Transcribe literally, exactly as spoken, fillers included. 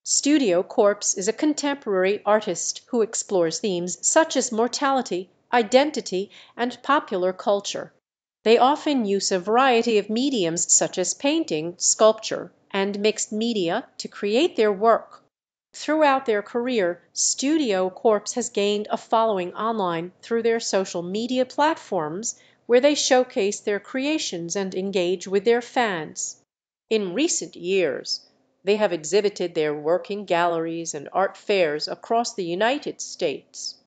StudioCorpse is a contemporary artist who explores themes such as mortality, identity, and popular culture. They often use a variety of mediums such as painting, sculpture, and mixed media to create their work. Throughout their career, StudioCorpse has gained a following online through their social media platforms, where they showcase their creations and engage with their fans. In recent years, they have exhibited their work in galleries and art fairs across the United States.